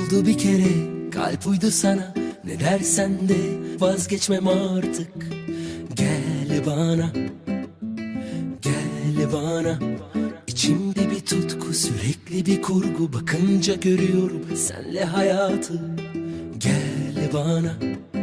Oldu bir kere, kalp uydu sana. Ne dersen de vazgeçmem artık. Gel bana, gel bana. İçimde bir tutku, sürekli bir kurgu. Bakınca görüyorum senle hayatı. Gel bana,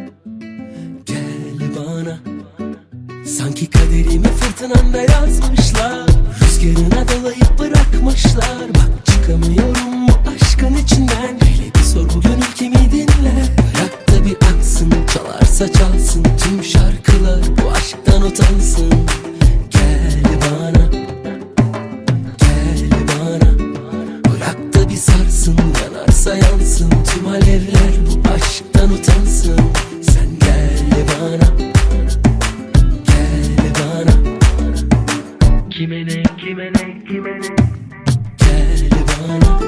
gel bana. Sanki kaderimi fırtınamda yazmışlar. Rüzgarına dalayıp bırakmışlar. Bak çıkamıyorum bu aşkın içinden. Hele bir sor bu gönül kimi dinler. Bırak da bir aksın, çalarsa çalsın tüm şarkılar, bu aşktan utansın. Gel bana, gel bana. Bırak da bir sarsın, yanarsa yansın tüm alevler, bu aşktan utansın. Sen gel bana, gel bana. Kime ne, kime ne, kime ne? Gel bana.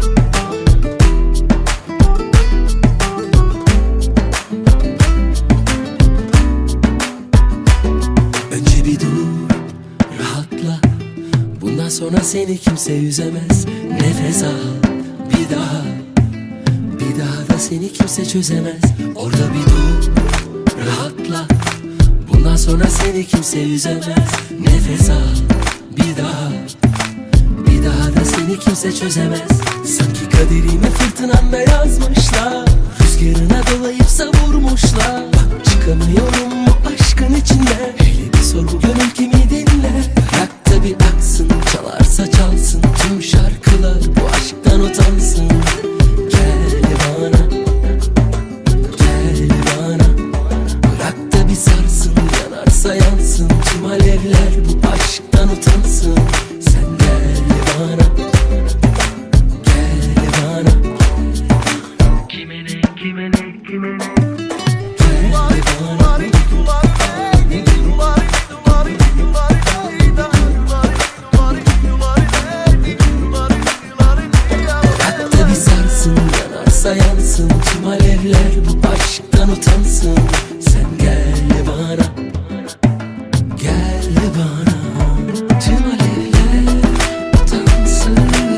Önce bir dur, rahatla. Bundan sonra seni kimse üzemez. Nefes al, bir daha. Bir daha da seni kimse çözemez. Orada bir dur, rahatla. Bundan sonra seni kimse üzemez. Nefes al, bir daha. Bir daha da seni kimse çözemez. Sanki kaderimi fırtınamda yazmışlar. Rüzgarına dolayıp savurmuşlar. Bak çıkamıyorum bu aşkın içinden. Hele bir sor bu gönül kimi dinler. Bırak da bir aksın, çalarsa çalsın tüm şarkılar, bu aşktan utansın. Gel bana, gel bana. Bırak da bir sarsın, yanarsa yansın tüm alevler, bu aşktan utansın. Sen gel bana, gel bana. Kime ne, kime ne, kime ne? Gel bana. Bırak da bir sarsın, yanarsa yansın tüm alevler, bu aşktan utansın. Sen gel bana, gel bana. Tüm alevler utansın.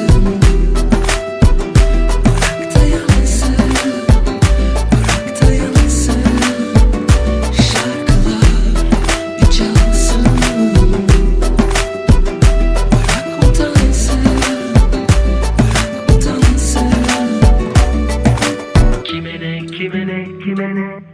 Bırak da yansın, bırak da yansın. Şarkılar bir çalsın. Bırak utansın, bırak utansın. Kime ne, kime ne, kime ne?